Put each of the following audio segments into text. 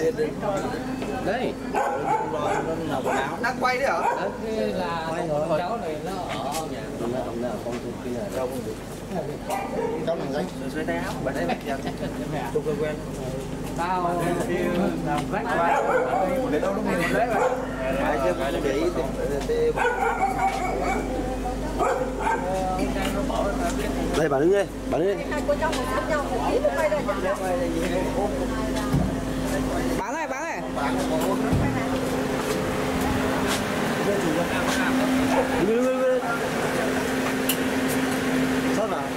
Đấy. Đang quay đấy hả? Đấy là con cháu này nó ở nhà. Nó ở con kia là đâu không được. Cháu làm gì? Dưới tay áo. Bạn đấy bạn tôi quen. Tao làm rách quá. Để đâu lúc mình lấy vậy? Phải chứ phải để ý đây bà đứng đây, bà đứng đây. Hai cô cháu sát nhau một tí nó quay ra chậm. Bán ơi. Đứng. Sao nào?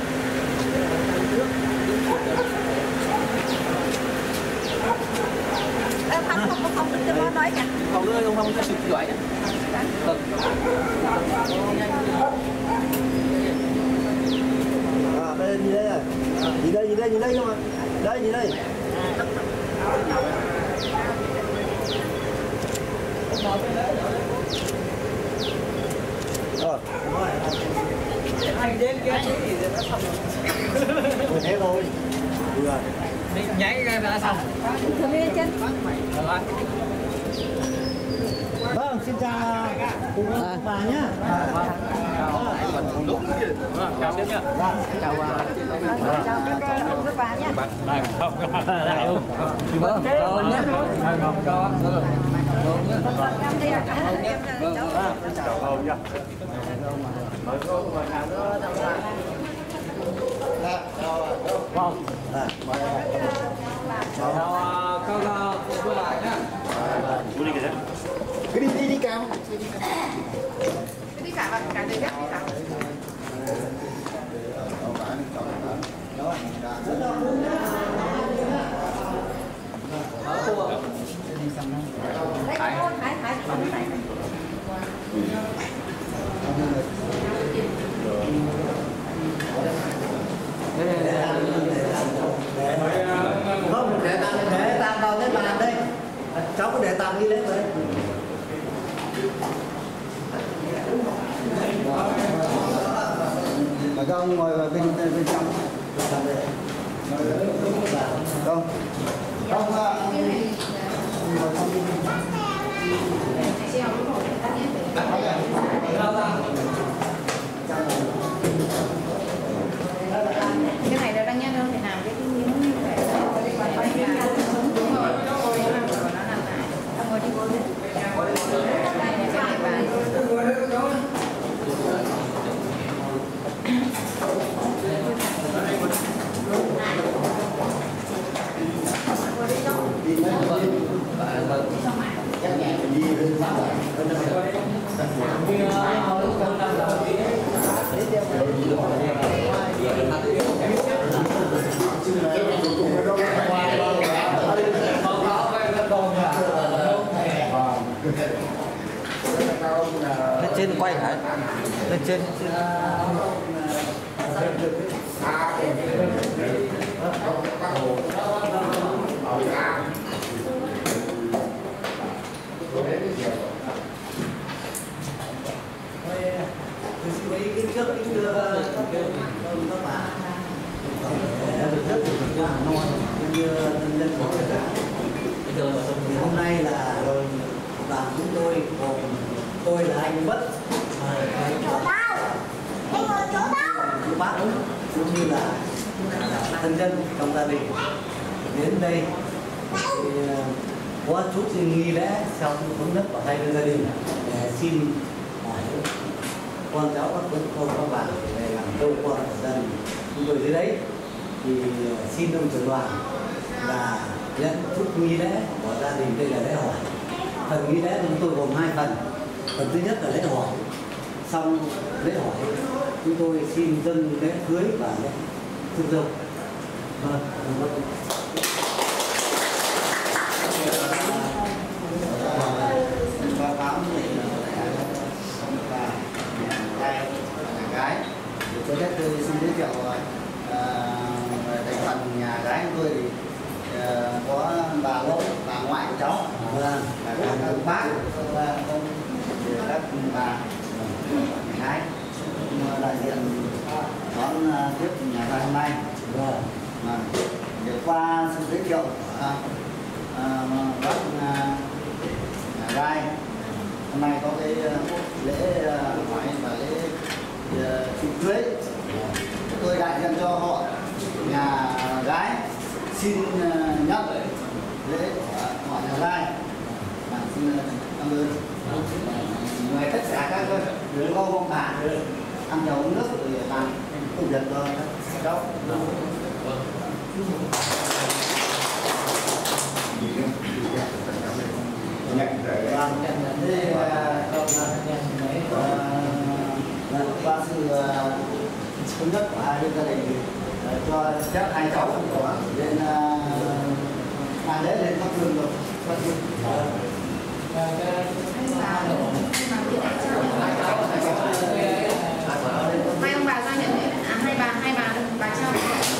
Em không được cho nó nói cả. Không nữa không có sự giỏi nhá. Đây nhìn đây này. Nhìn đây không ạ? Đây nhìn đây. Rồi. Anh đến cái gì thì nó xong rồi. Thế thôi. Được rồi. Mình nhảy ra đã xong. Thử đi chân. Vâng, xin chào cùng bà nhá. Chào tiếp nhá. Chào các bà nhé. Này không. Lại không. Vâng, con nhé. Con. Chào ông nhá. Vâng. Chào các bạn nhá. Cứ đi cam. Đi cả bạn cả đời ghép đi cả. Không, để tạm vào cái bàn đây. Cháu có để tạm đi lên rồi. Mà các ông ngồi vào bên trong. Không. Không Cái này là đang nhắc đâu phải làm cái miếng như vậy. Đúng rồi. Nó làm lại. Xong rồi đi vô lên. Đây này cái này bàn. Lên trên quay hả? Lên trên. Với ý kiến trước kính thưa các bạn, Hà Nội cũng như nhân dân của Việt Nam. Hôm nay là đoàn chúng tôi gồm tôi là anh Bất, chú Bác cũng như là thân nhân trong gia đình đến đây thì có chút xin nghi lễ trong thống nhất của hai bên gia đình để xin hỏi con cháu các các bạn về làm dâu con của gia đình chúng tôi dưới đấy, thì xin ông trưởng đoàn là nhận chút nghi lễ của gia đình. Đây là lễ hỏi. Phần nghi lễ chúng tôi gồm hai phần. Phần thứ nhất là lễ hỏi, xong lễ hỏi chúng tôi xin dâng lễ cưới và lễ rước dâu. Báo cáo gái. Cho phép tôi xin giới thiệu thành phần nhà gái của tôi thì có bà Lộ, bà ngoại của cháu, là các bác, các bà gái đại diện đón tiếp nhà trai hôm nay. Để qua sự giới thiệu hôm nay có cái lễ hỏi và lễ chụp cưới. Tôi đại diện cho họ nhà gái xin nhận lễ của họ nhà trai và xin cảm ơn mời tất cả các đứa con ông bà ăn nhậu uống nước rồi làm công việc cho các cháu. Qua sự thống nhất của hai bên gia đình cho các hai cháu lên mang lễ lên các phương rồi. Hai ông bà ra nhận lễ, hai bà trao.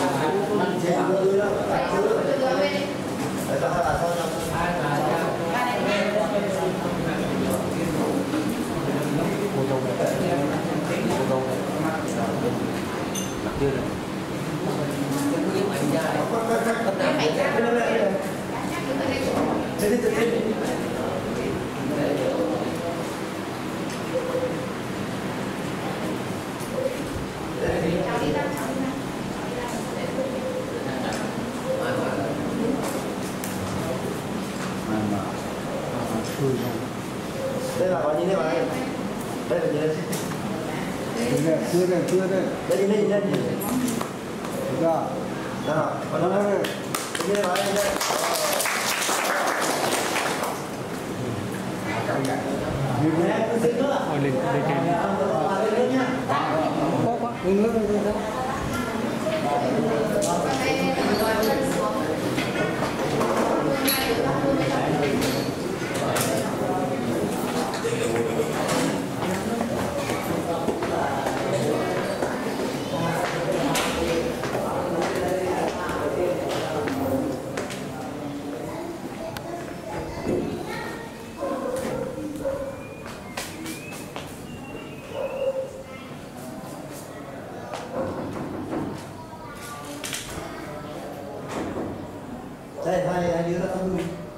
Đây là bao nhiêu đây bạn? Đây là gì đây? Chưa đây. Đây nhìn đây. Đó. Đó. Đây bạn đây. Lên Đây hai đứa nó